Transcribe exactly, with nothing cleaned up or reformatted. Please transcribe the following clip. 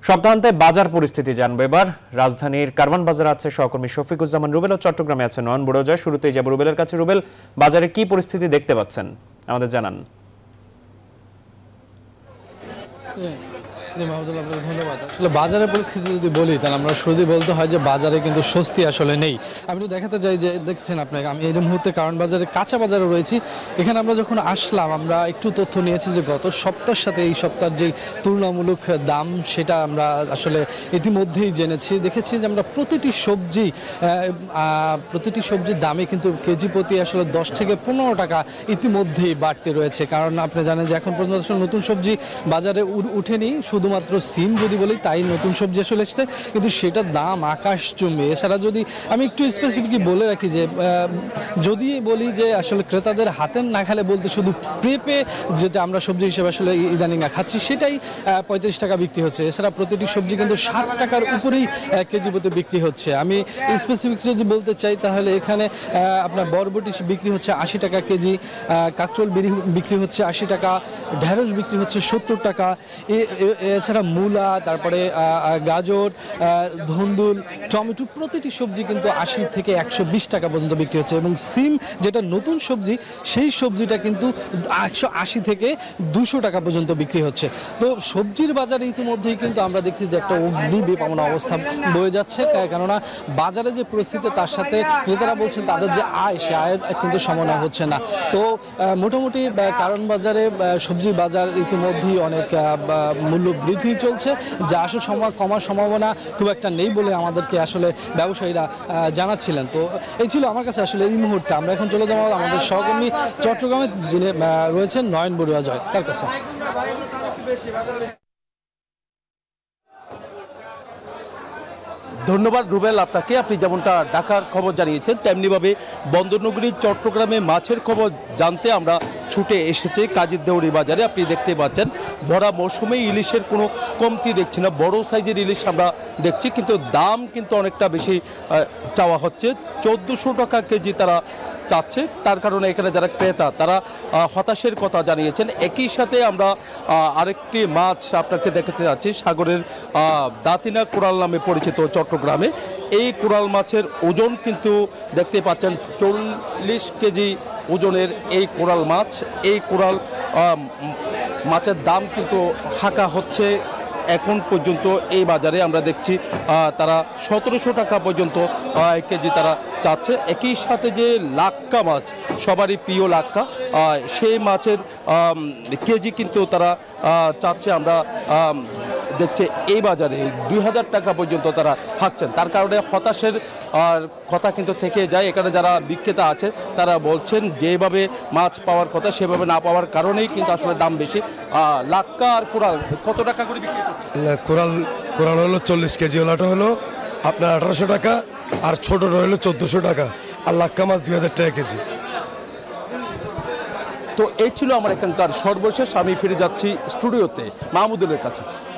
সপ্তাহান্তে বাজার পরিস্থিতি জানবো এবার। রাজধানীর কারওয়ান বাজারে আছে সহকর্মী শফিকুজ্জামান রুবেল ও চট্টগ্রামে আছে নয়ন বুড়োজয়। শুরুতেই যাব রুবেলের কাছে। রুবেল, বাজারে কি পরিস্থিতি দেখতে পাচ্ছেন আমাদের জানান। ধন্যবাদ। আসলে বাজারের পরিস্থিতি যদি বলি তাহলে আমরা শুরুতেই বলতে হয় যে বাজারে কিন্তু স্বস্তি আসলে নেই। আমি তো দেখাতে চাই যে দেখছেন আপনাকে, আমি এই মুহূর্তে কারওয়ান বাজারে কাঁচা বাজারে রয়েছি। এখানে আমরা যখন আসলাম আমরা একটু তথ্য নিয়েছি যে গত সপ্তাহের সাথে এই সপ্তাহের যে তুলনামূলক দাম সেটা আমরা আসলে ইতিমধ্যেই জেনেছি। দেখেছি যে আমরা প্রতিটি সবজি প্রতিটি সবজির দামে কিন্তু কেজি প্রতি আসলে দশ থেকে পনেরো টাকা ইতিমধ্যেই বাড়তে রয়েছে। কারণ আপনি জানেন যে এখন পর্যন্ত আসলে নতুন সবজি বাজারে উঠেনি, শুধুমাত্র সিম যদি বলি তাই নতুন সবজি আসলে এসেছে, কিন্তু সেটার দাম আকাশচুম্বী। এছাড়া যদি আমি একটু স্পেসিফিকলি বলে রাখি যে যদি বলি যে আসলে ক্রেতাদের হাতের নাগালে বলতে শুধু পেঁপে যেটা আমরা সবজি হিসেবে আসলে ইদানিং খাচ্ছি সেটাই পঁয়ত্রিশ টাকা বিক্রি হচ্ছে। এছাড়া প্রতিটি সবজি কিন্তু ষাট টাকার উপরেই কেজি প্রতি বিক্রি হচ্ছে। আমি স্পেসিফিক যদি বলতে চাই তাহলে এখানে আপনার বরবটি বিক্রি হচ্ছে আশি টাকা কেজি, কাঁকরোল বিক্রি হচ্ছে আশি টাকা, ঢেঁড়স বিক্রি হচ্ছে সত্তর টাকা। এছাড়া মূলা, তারপরে গাজর, ধুন্দুল, টমেটো প্রতিটি সবজি কিন্তু আশি থেকে একশো বিশ টাকা পর্যন্ত বিক্রি হচ্ছে। এবং সিম যেটা নতুন সবজি সেই সবজিটা কিন্তু একশো আশি থেকে দুশো টাকা পর্যন্ত বিক্রি হচ্ছে। তো সবজির বাজারে ইতিমধ্যেই কিন্তু আমরা দেখছি যে একটা অগ্নি বিপন্ন অবস্থা বয়ে যাচ্ছে। কেননা বাজারে যে পরিস্থিতি তার সাথে ক্রেতারা বলছেন তাদের যে আয় সে আয়ের কিন্তু সমন্বয় হচ্ছে না। তো মোটামুটি কারওয়ান বাজারে সবজি বাজার ইতিমধ্যেই অনেক মূল্য বৃদ্ধি চলছে, যা আসলে সময় কমার সম্ভাবনা খুব একটা নেই বলে আমাদেরকে আসলে ব্যবসায়ীরা জানাচ্ছিলেন। তো এই ছিল আমার কাছে আসলে এই মুহূর্তে। আমরা এখন চলে যাবো আমাদের সহকর্মী চট্টগ্রামে যিনি রয়েছেন নয়ন বুড়োজয়, তার কাছে। ধন্যবাদ রুবেল আপনাকে। আপনি যেমনটা ঢাকার খবর জানিয়েছেন তেমনিভাবে বন্দরনগরী চট্টগ্রামে মাছের খবর জানতে আমরা ছুটে এসেছি কাজীরদেউরি বাজারে। আপনি দেখতে পাচ্ছেন ভরা মৌসুমে ইলিশের কোনো কমতি দেখছি না, বড় সাইজের ইলিশ আমরা দেখছি, কিন্তু দাম কিন্তু অনেকটা বেশি চাওয়া হচ্ছে। চোদ্দোশো টাকা কেজি তারা চাচ্ছে, তার কারণে এখানে যারা ক্রেতা তারা হতাশের কথা জানিয়েছেন। একই সাথে আমরা আরেকটি মাছ আপনাকে দেখাতে যাচ্ছি, সাগরের দাতিনা কোরাল নামে পরিচিত চট্টগ্রামে। এই কোরাল মাছের ওজন কিন্তু দেখতে পাচ্ছেন চল্লিশ কেজি ওজনের এই কোরাল মাছ। এই কোরাল মাছের দাম কিন্তু হাঁকা হচ্ছে এখন পর্যন্ত এই বাজারে। আমরা দেখছি তারা সতেরোশো টাকা পর্যন্ত কেজি তারা চাচ্ছে। একই সাথে যে লাক্কা মাছ, সবারই প্রিয় লাক্কা, সেই মাছের কেজি কিন্তু তারা চাচ্ছে আমরা দেখছি এই বাজারে দুই হাজার টাকা পর্যন্ত তারা হাঁকছেন। তার কারণে হতাশের কথা কিন্তু থেকে যায়। এখানে যারা বিক্রেতা আছে তারা বলছেন যেভাবে মাছ পাওয়ার কথা সেভাবে না পাওয়ার কারণেই কিন্তু আসলে দাম বেশি। লাক্কা আর কোরাল কত টাকা করে বিক্রি করছে? কোরাল কোরাল হলো চল্লিশ কেজি, ওলাটা হলো আপনার আঠারোশো টাকা, আর ছোটটা হলো চোদ্দোশো টাকা, আর লাক্কা মাছ দুই হাজার টাকা কেজি। তো এই ছিল আমার এখানকার সর্বশেষ। আমি ফিরে যাচ্ছি স্টুডিওতে মাহমুদুলের কাছে।